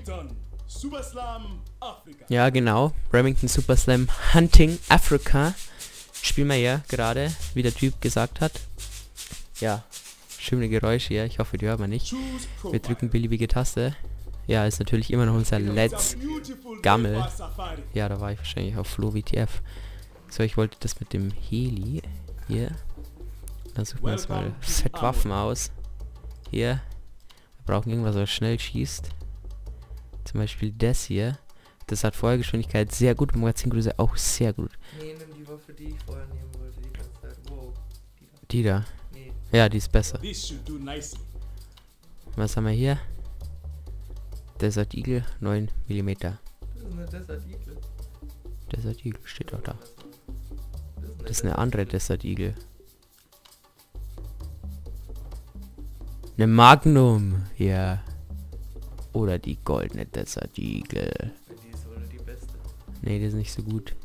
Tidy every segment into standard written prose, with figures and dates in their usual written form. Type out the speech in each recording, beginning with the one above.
Remington Super Slam Afrika. Ja, genau. Remington Super Slam Hunting Africa. Spielen wir ja gerade, wie der Typ gesagt hat. Ja, schöne Geräusche hier. Ich hoffe, die hört man nicht. Wir drücken beliebige Taste. Ja, ist natürlich immer noch unser Let's Gammel. Ja, da war ich wahrscheinlich auf Flo WTF. So, ich wollte das mit dem Heli hier. Dann suchen wir uns mal Set Waffen aus. Hier. Wir brauchen irgendwas, was schnell schießt. Zum Beispiel das hier. Das hat Feuergeschwindigkeit sehr gut, Magazingröße auch sehr gut. Nee, nimm die Waffe, die ich vorher nehmen wollte, die ganze Zeit. Wow. Die da. Nee. Ja, die ist besser. This should do nicely. Was haben wir hier? Desert Eagle, 9 mm. Das ist eine Desert Eagle. Desert Eagle steht auch da. Das Das ist eine andere Desert Eagle. Eine Magnum, ja. Oder die goldene Desert Eagle. Die ist wohl die beste. Nee, die ist nicht so gut.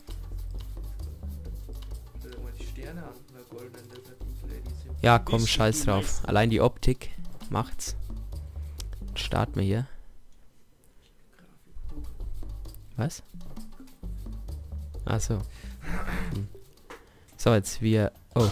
Guck mal die Sterne an, der goldenen Desert Eagle. Die ist Ja, komm, scheiß drauf. Allein die Optik macht's. Starten wir hier. Was? Ach so. So, jetzt wir... Oh,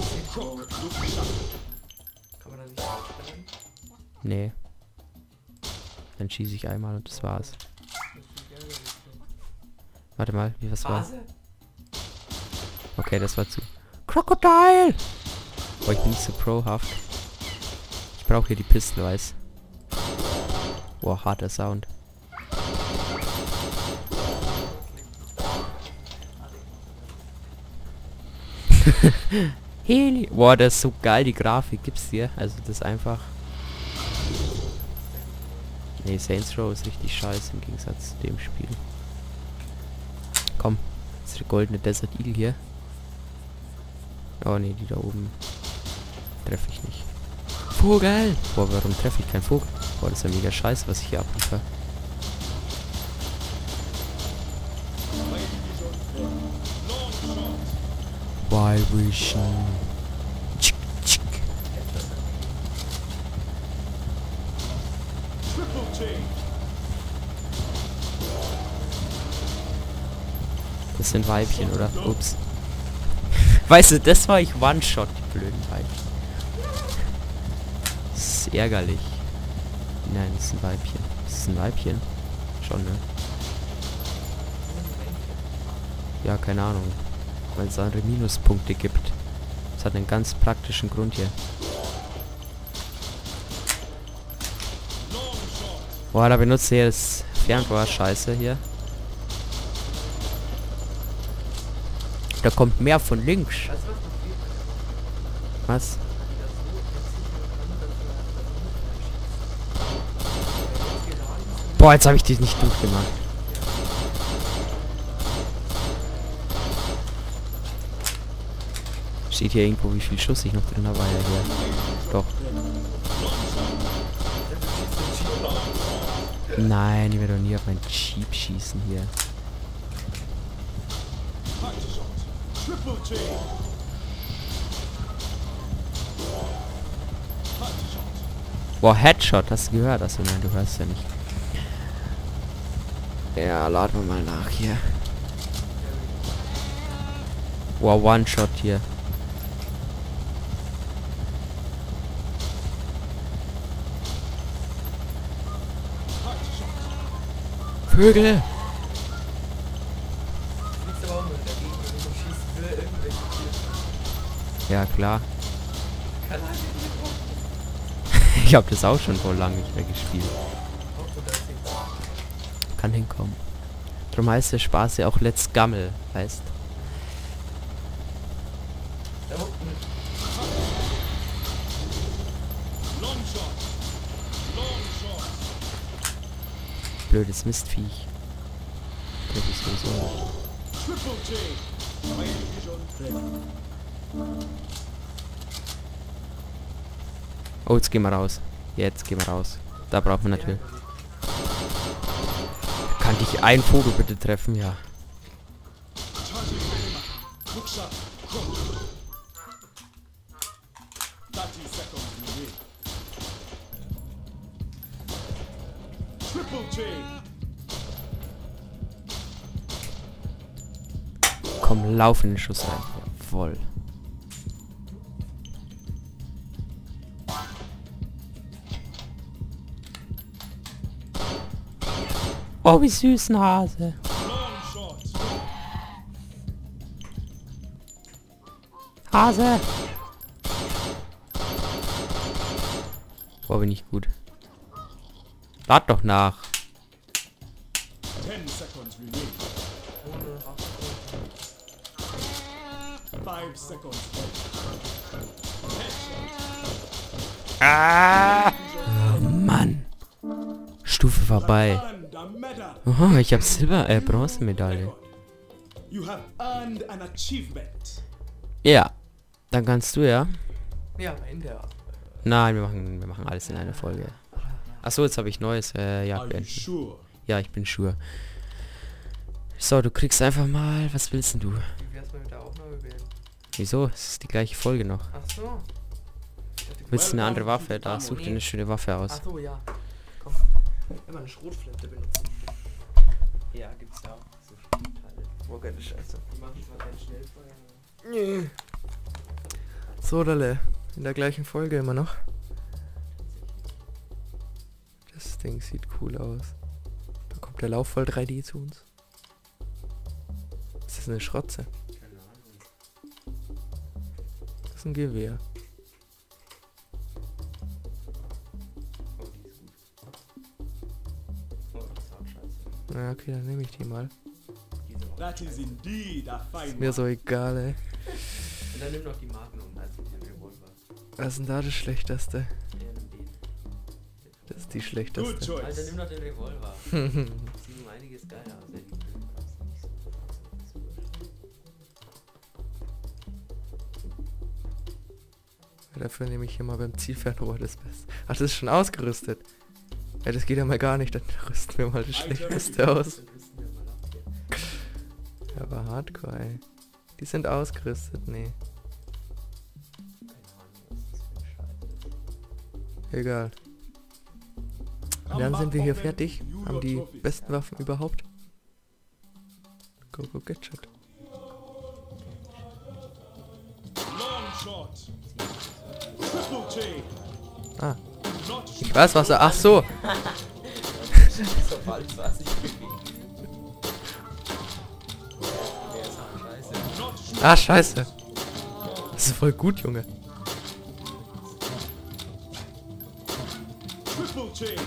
Kann man da nicht aufstellen? nee. Dann schieße ich einmal und das war's. Das ist geil, Warte mal, wie was war? Hase? Okay, das war zu... Crocodile! Oh, ich bin nicht so prohaft. Ich brauche hier die Pistole, weiß. Boah, harter Sound. Heli. Boah, das ist so geil, die Grafik gibt's dir. Also das ist einfach... Nee, Saints Row ist richtig scheiße im Gegensatz zu dem Spiel. Komm, das ist der goldene Desert Eagle hier. Oh nee, die da oben treffe ich nicht. Vogel! Boah, warum treffe ich keinen Vogel? Boah, das ist ja mega scheiße, was ich hier abliefere. Wild Vision. Tschick, tschick. Triple J. Das sind Weibchen, oder? Ups. Weißt du, das war ich One-Shot, die blöden Weibchen. Das ist ärgerlich. Nein, das ist ein Weibchen. Das ist ein Weibchen. Schon, ne? Ja, keine Ahnung. Weil es andere Minuspunkte gibt. Das hat einen ganz praktischen Grund hier. Boah, da benutzt ihr das Fernrohr. Scheiße hier. Da kommt mehr von links. Weißt du, was noch viel Was? Boah, jetzt habe ich dich nicht durchgemacht. Steht hier irgendwo, wie viel Schuss ich noch drin habe? Ja, hier. Doch. Nein, ich werde doch nie auf meinen Jeep schießen hier. Triple J. Boah, Headshot, hast du gehört? Achso, nein, du hörst ja nicht. Ja, laden wir mal nach hier. Wow, One-Shot hier. Vögel! fliegst aber auch nur dagegen, wenn du schießt für irgendwelche Tiere. Ja, klar. Kann halt nicht Ich habe das auch schon vor lange nicht mehr gespielt. auch so das Ding. Kann hinkommen. Drum heißt der Spaß ja auch Let's Gammel, heißt. Da unten. Long shot. Long shot. Blödes Mistviech. Das ist sowieso nicht. Triple J. Miami Vision ready. Oh, jetzt gehen wir raus. Jetzt gehen wir raus. Da braucht man natürlich. Kann dich ein Vogel bitte treffen? Ja. Charging enemy. Hookshot. Go. 30 seconds in the ring. Triple Triple J. Komm, lauf in den Schuss rein. Jawohl. Oh, wie süß, ein Hase. Long shot. Hase. Boah, bin ich gut. Lad doch nach. 10 seconds remaining. 5 seconds left. Headshot. Ah! Oh, Mann. Stufe vorbei. Earned a medal. Oha, ich hab Bronzemedaille. You have earned an achievement. Ja. Dann kannst du ja. Ja, am Ende. Nein, wir machen alles in einer Folge. Achso, jetzt habe ich neues Are you Jagdbeenden. sure? Ja, ich bin sure. So, du kriegst einfach mal, was willst denn du? Wie wär's mal mit der Aufnahme beenden? Wieso? Es ist die gleiche Folge noch. Ach so. Willst du eine andere Waffe? Da such dir eine schöne Waffe aus. Ach so, ja. Komm. Immer eine Schrotflinte benutzen. Ja, gibt's da auch. So Schrotteile. Oh, geile Scheiße. Die mach ich mal ganz schnell vorher. Nee. So, Dalle. In der gleichen Folge immer noch. Das Ding sieht cool aus. Da kommt der Lauf voll 3D zu uns. Das ist eine Schrotze. Das ist ein Gewehr. Na okay, dann nehme ich die mal. That is indeed a fine Ist mir so egal, ey. Und dann nimm noch die Magnum, also den Revolver. Was ist denn da das Schlechteste? Ja, nimm den. Das ist die Good Schlechteste. Alter, choice. nimm noch den Revolver. Sieht um einiges geiler aus. Ey. Dafür nehme ich hier mal beim Zielfernrohr das Beste. Ach, das ist schon ausgerüstet. Ja, das geht ja mal gar nicht. Dann rüsten wir mal das Schlechteste aus. Ja, aber Hardcore, ey. Die sind ausgerüstet, nee. Egal. Und dann sind wir hier fertig. Haben die besten Waffen überhaupt. Go, go, get shot. Long shot. Triple J. Ah, Not ich weiß was er... Ach so. Sobald was ich bewege. not shoot. Ah, scheiße. Das ist voll gut, Junge. Triple J.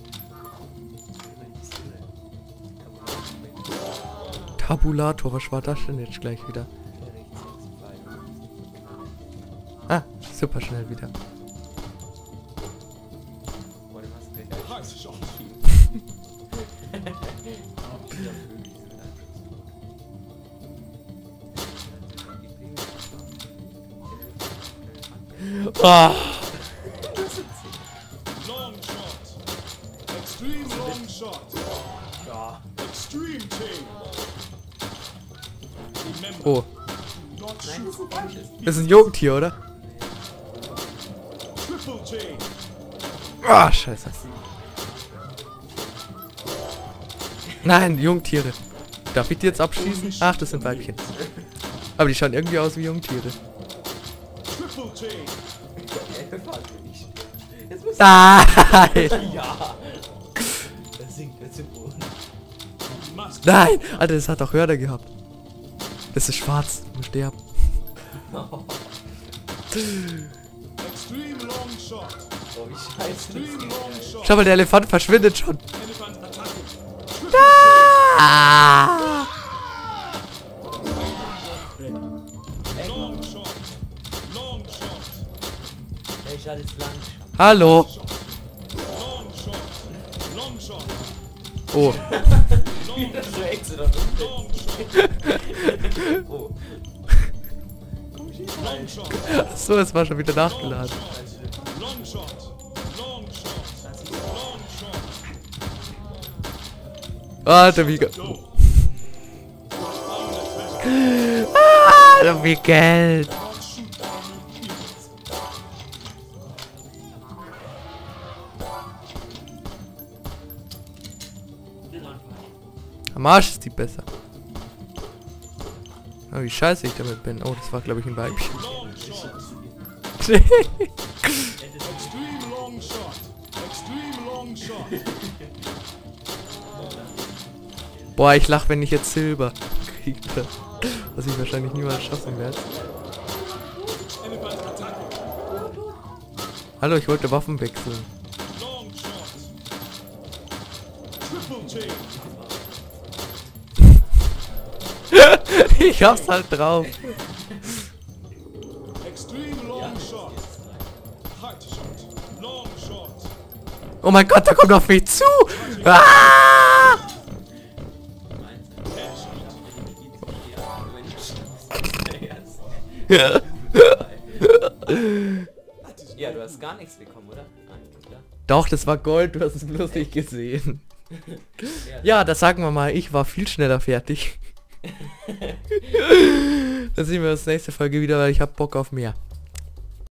Tabulator, was war das denn jetzt gleich wieder? Ah, super schnell wieder. Nice shot. Ah, Long shot. Extreme long shot. Extreme chain. Remember, oh, not shoot. das ist ein Jungtier, oder? Triple chain. Ah, scheiße. Nein, Jungtiere. Darf ich die jetzt abschießen? Ach, das sind Weibchen. Aber die schauen irgendwie aus wie Jungtiere. Triple chain. Nein! Ja. Das sinkt jetzt im Boden. Must Nein! Alter, das hat doch Hörner gehabt. Das ist schwarz. Muss sterben. extreme long shot. Oh, wie scheiße. Extreme long shot. Schau mal, der Elefant verschwindet schon. Elephant attacking. Ah! Long shot. Long shot. Ey, schade, ist lang. Hallo. Long shot. Long shot. Oh. Das so extra da unten. Long shot. Oh. Long shot. So, es war schon wieder nachgeladen. Long shot. Long shot. Long shot. Alter, wie geil. Go. Alter, wie Geld. Not shoot down with ease. Am Arsch ist die besser. Aber wie scheiße ich damit bin. Oh, das war glaube ich ein Weibchen. Long shot. Extreme long shot. Extreme long shot. Boah, ich lach, wenn ich jetzt Silber kriege. Was ich wahrscheinlich niemals schaffen werde. Elephant attacking. Hallo, ich wollte Waffen wechseln. Long shot. Triple chain. Ich hab's halt drauf. Extreme long shot. Hard shot. Long shot. Oh mein Gott, der kommt auf mich zu. Ah! Ja, du hast gar nichts bekommen, oder? Doch, das war Gold, du hast es bloß nicht gesehen. Ja, das sagen wir mal, ich war viel schneller fertig. Dann sehen wir uns nächste Folge wieder, weil ich hab Bock auf mehr.